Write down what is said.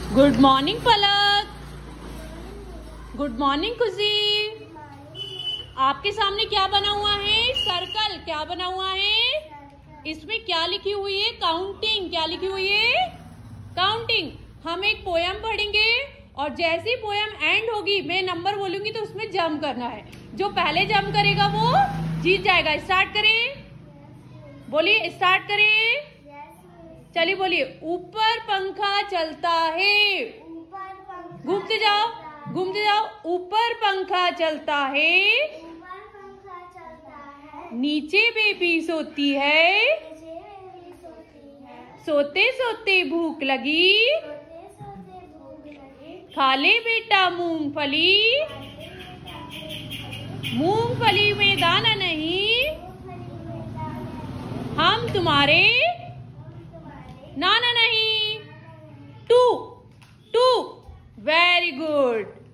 Good morning Palak. Good morning Khushi. आपके सामने क्या बना हुआ है? सर्कल। क्या बना हुआ है? इसमें क्या लिखी हुई है? काउंटिंग। क्या लिखी हुई है? काउंटिंग। हम एक पोयम पढ़ेंगे और जैसे ही पोयम एंड होगी मैं नंबर बोलूंगी तो उसमें जंप करना है। जो पहले जंप करेगा वो जीत जाएगा। स्टार्ट करें। बोलिए, स्टार्ट करें। चलिए बोलिए। ऊपर पंखा चलता है। घूमते जाओ, घूमते जाओ। ऊपर पंखा चलता है, नीचे बेबी सोती है, सोते सोते भूख लगी, खा ले बेटा मूंगफली, मूंगफली में दाना नहीं, हम तुम्हारे नाना नहीं। Two, very good.